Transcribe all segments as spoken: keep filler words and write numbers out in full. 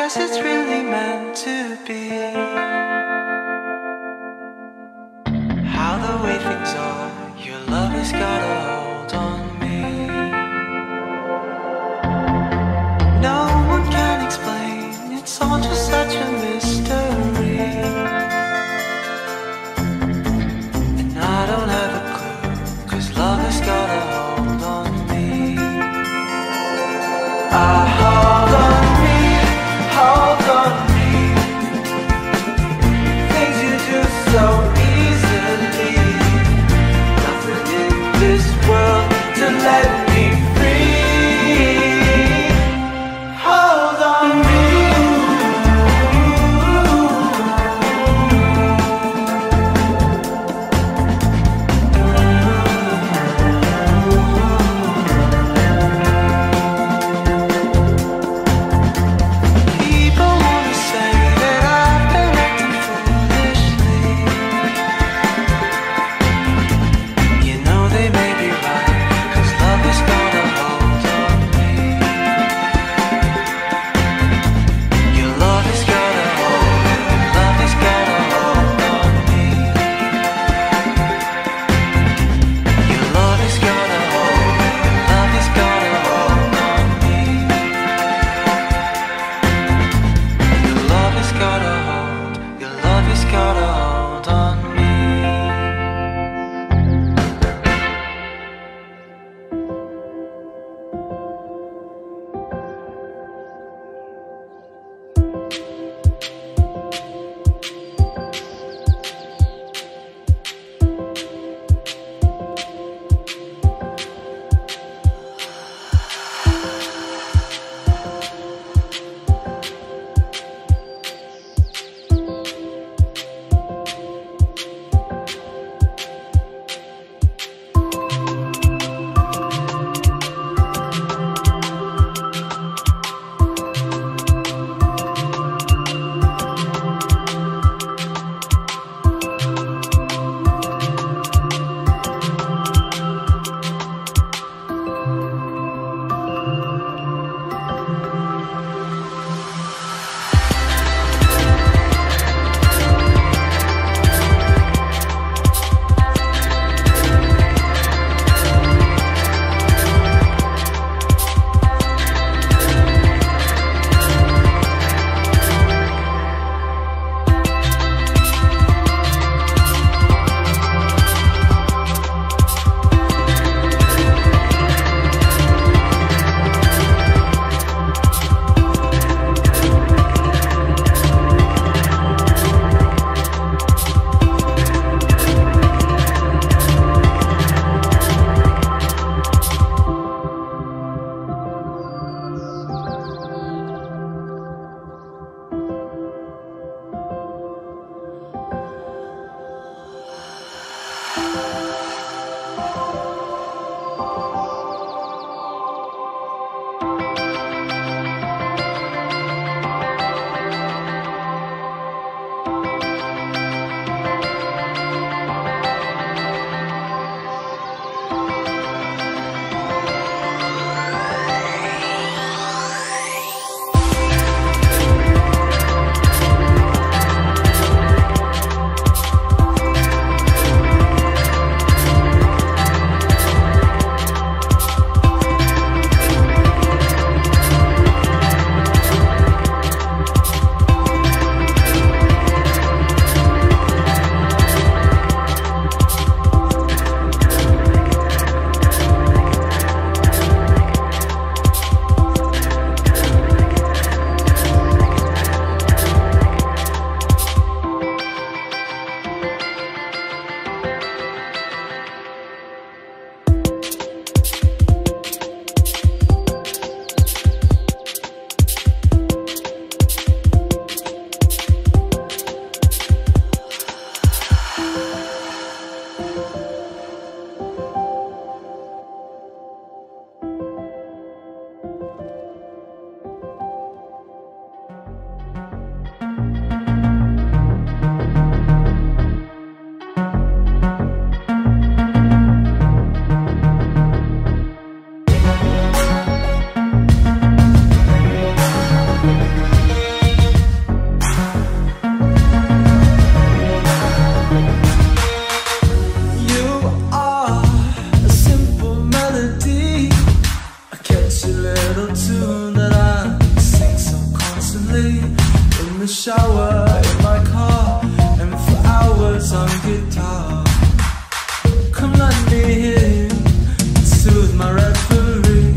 guess it's really meant to be. How the way things are, your love has got a hold on me. No one can explain, it's all just such a mystery. And I don't have a clue, 'cause love has got a hold on me. I hold on me, hold on me. Things you do so easily. Nothing in this little tune that I sing so constantly, in the shower, in my car, and for hours on guitar. Come let me hear you and soothe my reverie.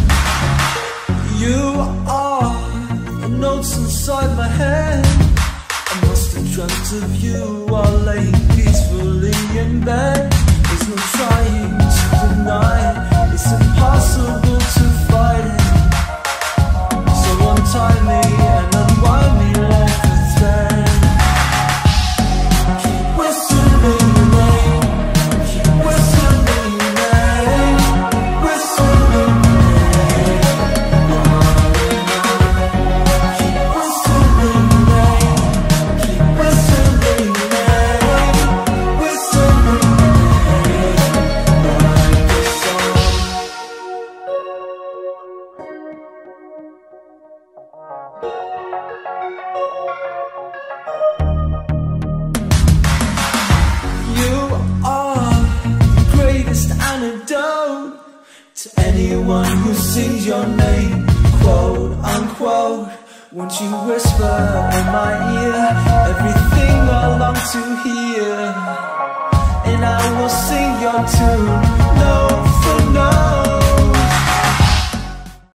You are the notes inside my head. I must have dreamt of you while laying peacefully in bed. There's no trying to deny it, it's impossible to fight it. So untie me and unwind me like a thread. Keep whistling your name, keep whistling your name, whistling your name. Keep whistling your name, keep whistling your name, whistling your name. Antidote to anyone who sings your name, quote unquote. Won't you whisper in my ear everything I long to hear, and I will sing your tune. No